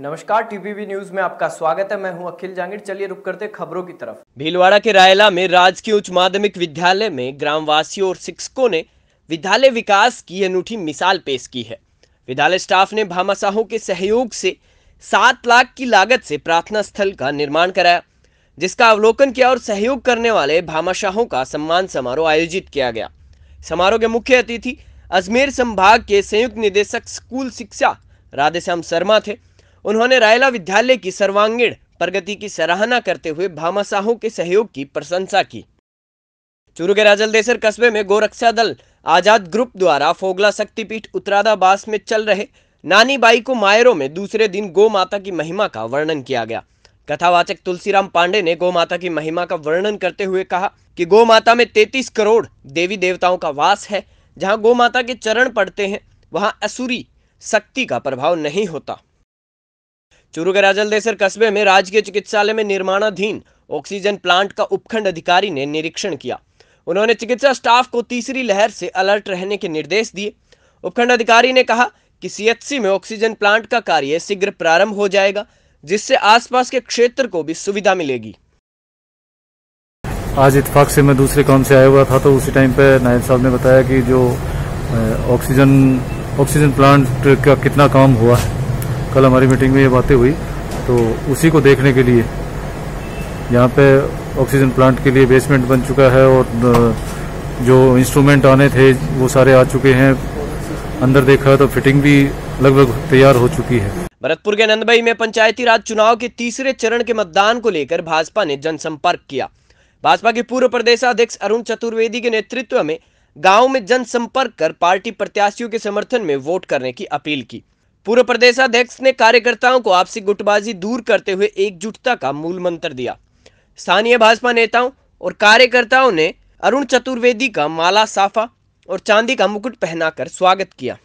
नमस्कार, TPV news में आपका स्वागत है। मैं हूं अखिल जांगिड़। चलिए रुक करते खबरों की तरफ। भीलवाड़ा के रायला में राजकीय उच्च माध्यमिक विद्यालय में ग्रामवासियों और शिक्षकों ने विद्यालय विकास की अनूठी मिसाल पेश की है। विद्यालय स्टाफ ने भामाशाहों के सहयोग से 7 लाख की लागत से प्रार्थना स्थल का निर्माण कराया, जिसका अवलोकन किया और सहयोग करने वाले भामाशाहों का सम्मान समारोह आयोजित किया गया। समारोह के मुख्य अतिथि अजमेर संभाग के संयुक्त निदेशक स्कूल शिक्षा राधेश्याम शर्मा थे। उन्होंने रायला विद्यालय की सर्वांगीण प्रगति की सराहना करते हुए भामाशाहों के सहयोग की प्रशंसा की। चूरू के राजलदेसर कस्बे में गोरक्षा दल आजाद ग्रुप द्वारा फोगला शक्तिपीठ उत्तरादाबास में चल रहे नानी बाई को मायरों में दूसरे दिन गौ माता की महिमा का वर्णन किया गया। कथावाचक तुलसीराम पांडे ने गौ माता की महिमा का वर्णन करते हुए कहा कि गौ माता में 33 करोड़ देवी देवताओं का वास है। जहां गौ माता के चरण पड़ते हैं वहां असुरी शक्ति का प्रभाव नहीं होता। चूरू के राजलदेसर कस्बे में राजकीय चिकित्सालय में निर्माणाधीन ऑक्सीजन प्लांट का उपखंड अधिकारी ने निरीक्षण किया। उन्होंने चिकित्सा स्टाफ को तीसरी लहर से अलर्ट रहने के निर्देश दिए। उपखंड अधिकारी ने कहा कि सीएचसी में ऑक्सीजन प्लांट का कार्य शीघ्र प्रारंभ हो जाएगा, जिससे आसपास के क्षेत्र को भी सुविधा मिलेगी। आज इत्तेफाक से मैं दूसरे काम से आया हुआ था, तो उसी टाइम पे नायब साहब ने बताया कि जो ऑक्सीजन प्लांट का कितना काम हुआ है। कल हमारी मीटिंग में ये बातें हुई, तो उसी को देखने के लिए यहाँ पे ऑक्सीजन प्लांट के लिए बेसमेंट बन चुका है और जो इंस्ट्रूमेंट आने थे वो सारे आ चुके हैं। अंदर देखा तो फिटिंग भी लगभग तैयार हो चुकी है। भरतपुर के नंदबई में पंचायती राज चुनाव के तीसरे चरण के मतदान को लेकर भाजपा ने जनसंपर्क किया। भाजपा के पूर्व प्रदेशाध्यक्ष अरुण चतुर्वेदी के नेतृत्व में गांव में जनसंपर्क कर पार्टी प्रत्याशियों के समर्थन में वोट करने की अपील की। पूर्व प्रदेशाध्यक्ष ने कार्यकर्ताओं को आपसी गुटबाजी दूर करते हुए एकजुटता का मूल मंत्र दिया। स्थानीय भाजपा नेताओं और कार्यकर्ताओं ने अरुण चतुर्वेदी का माला साफा और चांदी का मुकुट पहनाकर स्वागत किया।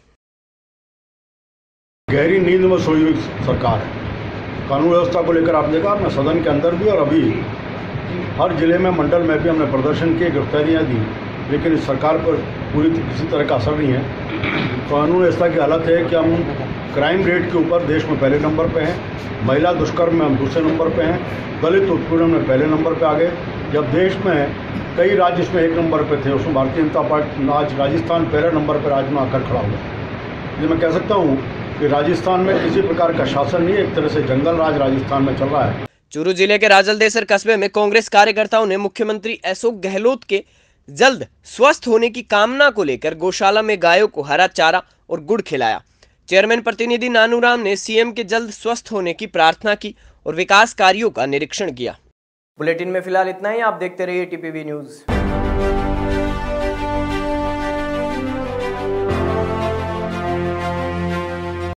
गहरी नींद में सोई हुई सरकार है। कानून व्यवस्था को लेकर आप देखा, आपने सदन के अंदर भी और अभी हर जिले में, मंडल में भी हमने प्रदर्शन किए, गिरफ्तारियां दी, लेकिन इस सरकार पर पूरी किसी तरह का असर नहीं है। कानून व्यवस्था की हालत है कि हम क्राइम रेट के ऊपर देश में पहले नंबर पे हैं, महिला दुष्कर्म में हम दूसरे नंबर पे हैं, दलित उत्पीड़न में पहले नंबर पे आ गए। जब देश में कई राज्य इसमें 1 नंबर पे थे, उसमें भारतीय जनता पार्टी आज राजस्थान पहले नंबर पर आज में आकर खड़ा हुआ। ये मैं कह सकता हूँ कि राजस्थान में किसी प्रकार का शासन नहीं, एक तरह से जंगल राज राजस्थान में चल रहा है। चूरू जिले के राजलदेसर कस्बे में कांग्रेस कार्यकर्ताओं ने मुख्यमंत्री अशोक गहलोत के जल्द स्वस्थ होने की कामना को लेकर गौशाला में गायों को हरा चारा और गुड़ खिलाया। चेयरमैन प्रतिनिधि नानूराम ने सीएम के जल्द स्वस्थ होने की प्रार्थना की और विकास कार्यों का निरीक्षण किया। बुलेटिन में फिलहाल इतना ही। आप देखते रहिए टीपीवी न्यूज।